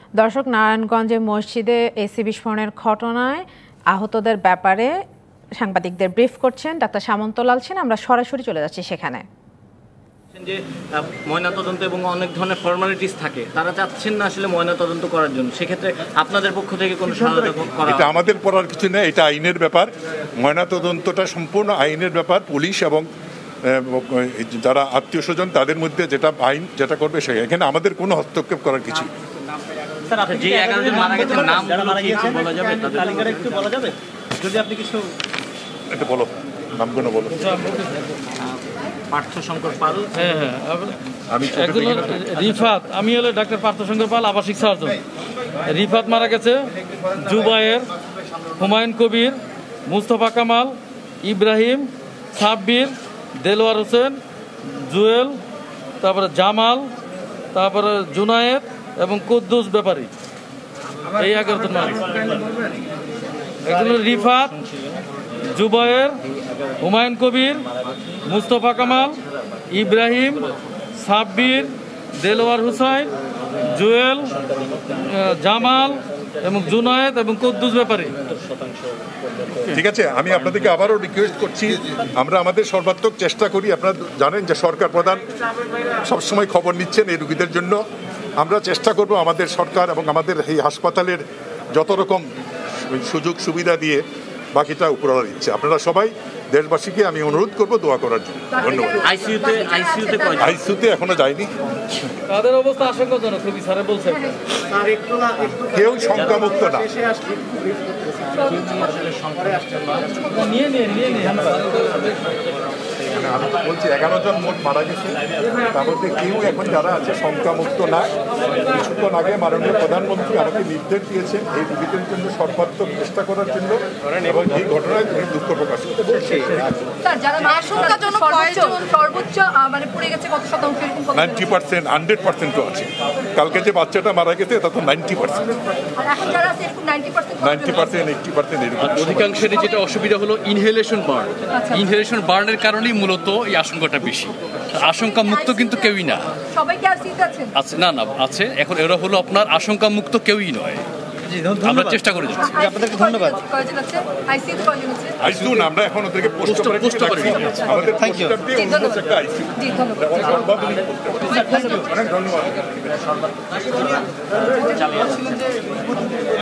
দর্শক, নারায়ণগঞ্জে মসজিদে এসি বিস্ফোরণের ঘটনায় আহতদের ব্যাপারে সাংবাদিকদের ব্রিফ করছেন ডাক্তার সামন্তলাল সেন। আমরা সরাসরি চলে যাচ্ছি সেখানে। যে ময়নাতদন্ত এবং অনেক ধরনের ফর্মালিটিস থাকে, তারা চাচ্ছেন না আসলে ময়নাতদন্ত করার জন্য। সেক্ষেত্রে আপনাদের পক্ষ থেকে কোনো সহায়তা করা? এটা আমাদের পড়ার কিছু নেই, এটা আইনের ব্যাপার। ময়নাতদন্তটা সম্পূর্ণ আইনের ব্যাপার। পুলিশ এবং যারা আত্মীয় স্বজন তাদের মধ্যে যেটা আইন যেটা করবে সেই, এখানে আমাদের কোনো হস্তক্ষেপ করার কিছু। স্যার, আপনি যে 11 জন মারা গেছেন নাম বলা যাবে? তাদের তালিকাটা একটু বলা যাবে যদি আপনি কিছু এটা বলো, নামগুলো বলো। পার্থশঙ্কর পাল, আমি রিফাত, আমি হলো ডাক্তার পার্থশঙ্কর পাল, আবাসিক সার্জন। রিফাত মারা গেছে, জুবায়ের, হুমায়ুন কবির, মুস্তফা কামাল, ইব্রাহিম, সাব্বির, দেলোয়ার হোসেন, জুয়েল, তারপরে জামাল, তারপরে জুনায়েদ এবং কুদ্দুস ব্যাপারী। এই 11 জন মারা গেছে। একজন রিফাত, জুবায়ের, হুমায়ুন কবির, মুস্তফা কামাল, ইব্রাহিম, সাব্বির, দেলোয়ার হুসাইন, জুয়েল, জামাল এবং জুনায়েদ এবং কুদ্দুস ব্যাপারী। ঠিক আছে, আমি আপনাদেরকে আবারও রিকোয়েস্ট করছি, আমরা আমাদের সর্বাত্মক চেষ্টা করি। আপনারা জানেন যে সরকার প্রধান সবসময় খবর নিচ্ছেন এই রোগীদের জন্য। আমরা চেষ্টা করব আমাদের সরকার এবং আমাদের এই হাসপাতালের যত রকম সুযোগ সুবিধা দিয়ে বাকিটা উপরওয়ালার ইচ্ছে। আপনারা সবাই দেশবাসীকে আমি অনুরোধ করব দোয়া করার জন্য। ধন্যবাদ। আইসিইউতে এখনো যায়নি। তাদের অবস্থা আশঙ্কাজনক, খুবই স্যারে বলছেন। কেউ সংখ্যামুক্ত না। আমি বলছি 11 জন মোট মারা গেছে, তার মধ্যে কেউ এখন যারা আছে সংখ্যামুক্ত না। কিছুক্ষণ আগে মাননীয় প্রধানমন্ত্রী আমাকে নির্দেশ দিয়েছেন এই রোগীদের জন্য সর্বাত্মক চেষ্টা করার জন্য, এবং এই ঘটনায় তিনি দুঃখ প্রকাশ করেছেন। 90%, 100% আছে। কালকে যে বাচ্চাটা মারা গেছে তা তো 90%, 80% এরকম। অধিকাংশের যেটা অসুবিধা হলো ইনহেলেশন বার্ন। ইনহেলেশন বার্নের কারণেই মূলত এই আশঙ্কাটা বেশি। আশঙ্কা মুক্ত কিন্তু কেউই না। আছে না, আছে। এখন এরা হলো আপনার আশঙ্কা মুক্ত কেউই নয়। আমরা চেষ্টা করে যাচ্ছি। আপনাদেরকে ধন্যবাদ। আইসিইউ না, আমরা এখন ওদেরকে পোস্ট করে আমাদের পোস্টার দিয়ে একটা আইসিইউ। অনেক ধন্যবাদ।